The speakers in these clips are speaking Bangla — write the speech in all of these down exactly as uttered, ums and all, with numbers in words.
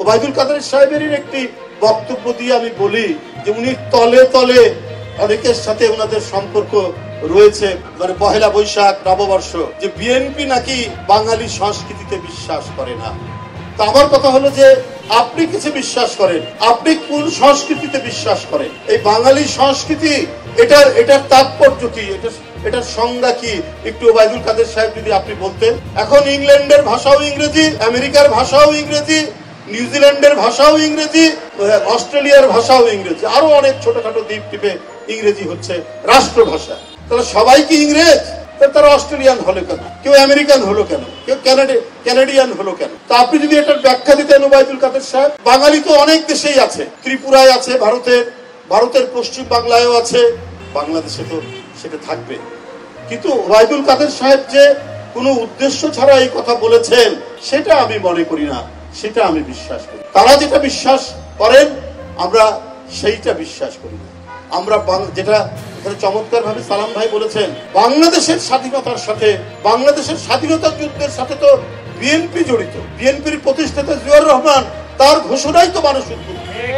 ওবায়দুল কাদের সাহেবেরই একটি বক্তব্য দিয়ে আমি বলি যে উনি তলে তলে অনেকের সাথে ওনাদের সম্পর্ক রয়েছে, মানে পহেলা বৈশাখ, নববর্ষ, যে বিএনপি নাকি বাঙালি সংস্কৃতিতে বিশ্বাস করে না। তো আমার কথা হলো যে আপনি কিছু বিশ্বাস করেন, আপনি কোন সংস্কৃতিতে বিশ্বাস করেন? এই বাঙালি সংস্কৃতি, এটার এটার তাৎপর্য কি, এটা এটার সংজ্ঞা কি, একটু ওবায়দুল কাদের সাহেব যদি আপনি বলতেন। এখন ইংল্যান্ডের ভাষাও ইংরেজি, আমেরিকার ভাষাও ইংরেজি, নিউজিল্যান্ডের ভাষাও ইংরেজি, অস্ট্রেলিয়ার ভাষাও ইংরেজি, আরো অনেক ছোটখাটো দ্বীপ টিপে ইংরেজি হচ্ছে রাষ্ট্রভাষা। তাহলে সবাই কি ইংরেজ? তারা অস্ট্রেলিয়ান হলো কেন, কেউ আমেরিকান হলো কেন, কেউ ক্যানাডিয়ান হলো কেন? তো আপনি যদি এটার ব্যাখ্যা দিতেন ওবায়দুল কাদের সাহেব। বাঙালি তো অনেক দেশেই আছে, ত্রিপুরায় আছে, ভারতের ভারতের পশ্চিম বাংলায়ও আছে, বাংলাদেশে তো সেটা থাকবে। কিন্তু ওবায়দুল কাদের সাহেব যে কোনো উদ্দেশ্য ছাড়া এই কথা বলেছেন সেটা আমি মনে করি না, সেটা আমি বিশ্বাস করি। তারা যেটা বিশ্বাস করেন আমরা সেইটা বিশ্বাস করি না। আমরা যেটা এখানে চমৎকার ভাবে সালাম ভাই বলেছেন, বাংলাদেশের স্বাধীনতার সাথে, বাংলাদেশের স্বাধীনতা যুদ্ধের সাথে তো বিএনপি জড়িত। বিএনপির প্রতিষ্ঠাতা জিয়াউর রহমান, তার ঘোষণাই তো মানুষ উদ্বুদ্ধ।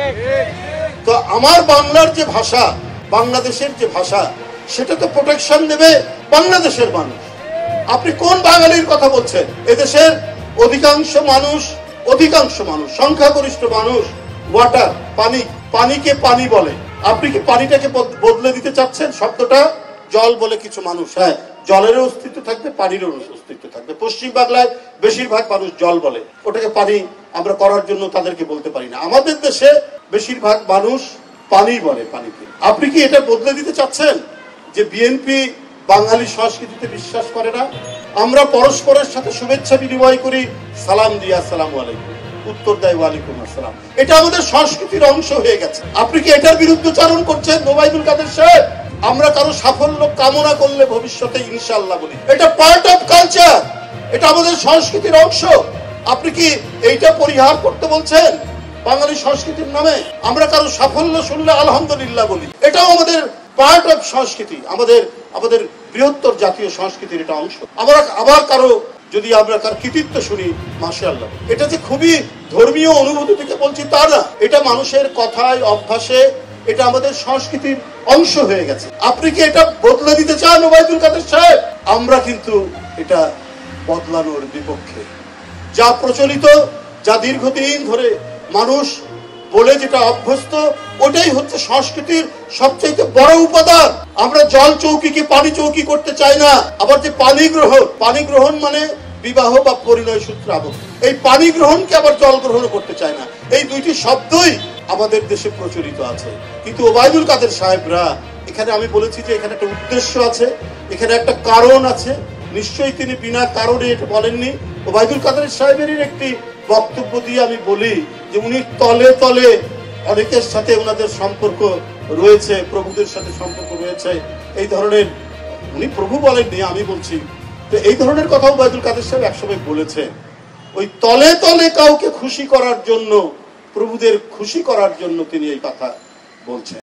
তো আমার বাংলার যে ভাষা, বাংলাদেশের যে ভাষা, সেটা তো প্রোটেকশন দেবে বাংলাদেশের মানুষ। আপনি কোন বাঙালির কথা বলছেন? এদেশের অধিকাংশ মানুষ, অধিকাংশ মানুষ, সংখ্যাগরিষ্ঠ মানুষ ওয়াটার, পানি, পানিকে পানি বলে। আপনি কি পানিটাকে বদলে দিতে চাচ্ছেন? শব্দটা জল বলে কিছু মানুষ, হ্যাঁ, জলেরও অস্তিত্ব থাকবে, পানিরও অস্তিত্ব থাকবে। পশ্চিম বাংলায় বেশিরভাগ মানুষ জল বলে, ওটাকে পানি আমরা করার জন্য তাদেরকে বলতে পারি না। আমাদের দেশে বেশিরভাগ মানুষ পানি বলে, পানিকে। আপনি কি এটা বদলে দিতে চাচ্ছেন যে বিএনপি বাঙালি সংস্কৃতিতে বিশ্বাস করে না? আমরা পরস্পরের সাথে শুভেচ্ছা বিনিময় করি, সালাম দিয়ে আসসালামু আলাইকুম, উত্তর দেয় ওয়ালাইকুম আসসালাম। এটা আমাদের সংস্কৃতির অংশ হয়ে গেছে। আপনি কি এটার বিরুদ্ধচারণ করছেন ওবায়দুল কাদের সাহেব? আমরা কারো সাফল্য কামনা করলে ভবিষ্যতে ইনশাআল্লাহ বলি, এটা পার্ট অফ কালচার, এটা আমাদের সংস্কৃতির অংশ। আপনি কি এইটা পরিহার করতে বলছেন বাঙালি সংস্কৃতির নামে? আমরা কারো সাফল্য শুনলে আলহামদুলিল্লাহ বলি, এটাও আমাদের পার্ট অফ সংস্কৃতি, আমাদের আমাদের বৃহত্তর জাতীয় সংস্কৃতির এটা অংশ। আমরা আবার কারো যদি আমরা কার কৃতিত্ব শুনি মাশাআল্লাহ, এটা যে খুবই ধর্মীয় অনুভূতি থেকে বলছি তা না, এটা মানুষের কথায়, অভ্যাসে, এটা আমাদের সংস্কৃতির অংশ হয়ে গেছে। আপনি কি এটা বদলে দিতে চান ওবায়দুল কাদের সাহেব? আমরা কিন্তু এটা বদলানোর বিপক্ষে। যা প্রচলিত, যা দীর্ঘদিন ধরে মানুষ বলে যেটা অভ্যস্ত, ওটাই হচ্ছে সংস্কৃতির সবচেয়ে বড় উপাদান। আমরা জল চৌকিকে পানি চৌকি করতে চাই না। আবার যে পানি গ্রহণ, পানি গ্রহণ মানে বিবাহ বা পরিণয় সূত্রে আবদ্ধ, এই পানি গ্রহণকে আবার জল গ্রহণ করতে চায় না। এই দুইটি শব্দই আমাদের দেশে প্রচলিত আছে। কিন্তু ওবায়দুল কাদের সাহেবরা, এখানে আমি বলেছি যে এখানে একটা উদ্দেশ্য আছে, এখানে একটা কারণ আছে। নিশ্চয়ই তিনি বিনা কারণে এটা বলেননি। ওবায়দুল কাদের সাহেবেরই একটি বক্তব্য দিয়ে আমি বলি যে উনি তলে তলে অনেকের সাথে ওনাদের সম্পর্ক রয়েছে, প্রভুদের সাথে সম্পর্ক রয়েছে, এই ধরনের, উনি প্রভু বলেননি, আমি বলছি। তো এই ধরনের কথা ওবায়দুল কাদের সাহেব একসময় বলেছে। ওই তলে তলে কাউকে খুশি করার জন্য, প্রভুদের খুশি করার জন্য তিনি এই কথা বলছেন।